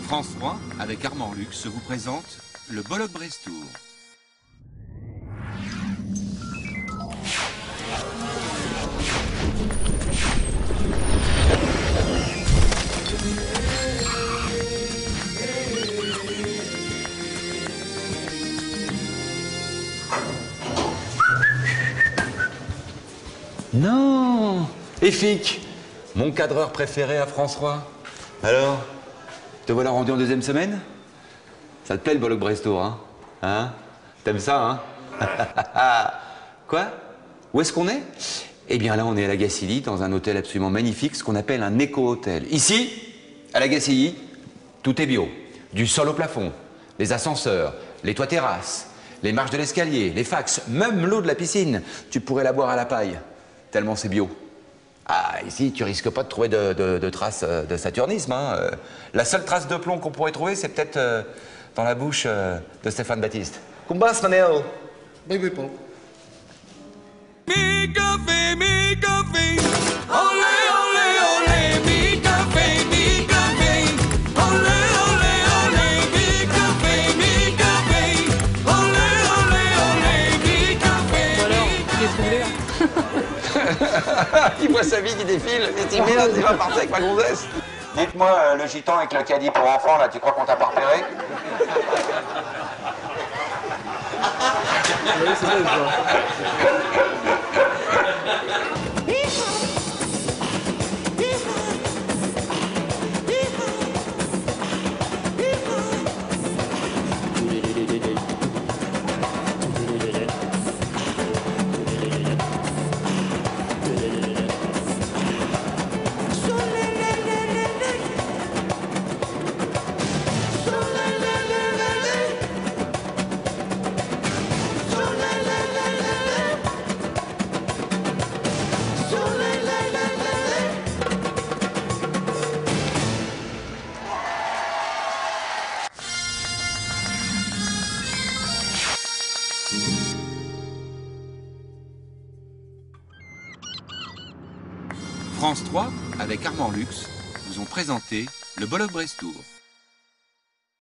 France 3, avec Armand Lux, vous présente le Bollock-Brestour. Non, Effic, mon cadreur préféré à France 3. Alors, te voilà rendu en deuxième semaine? Ça te plaît le Bollock-Brestour, hein? Hein? T'aimes ça, hein? Quoi? Où est-ce qu'on est? Eh bien là, on est à la Gacilly, dans un hôtel absolument magnifique, ce qu'on appelle un éco-hôtel. Ici, à la Gacilly, tout est bio. Du sol au plafond, les ascenseurs, les toits terrasses, les marches de l'escalier, les fax, même l'eau de la piscine. Tu pourrais la boire à la paille, tellement c'est bio. Ah, ici, tu risques pas de trouver de traces de saturnisme, hein. La seule trace de plomb qu'on pourrait trouver, c'est peut-être dans la bouche de Stéphane Baptiste. Kumbas, Manel. Baby Paul. Mi café, olé, olé, olé, mi café, mi café, olé, olé, olé, mi café, olé, olé, olé, mi café. Alors, qu'est-ce que vous voulez là? Il voit sa vie qui défile, et il merde, il va partir avec ma gonzesse. Dites-moi, le gitan avec le caddie pour enfants, là, tu crois qu'on t'a pas repéré? Oui, c'est vrai, ça. France 3, avec Armand Lux, vous ont présenté le Bollock-Brestour.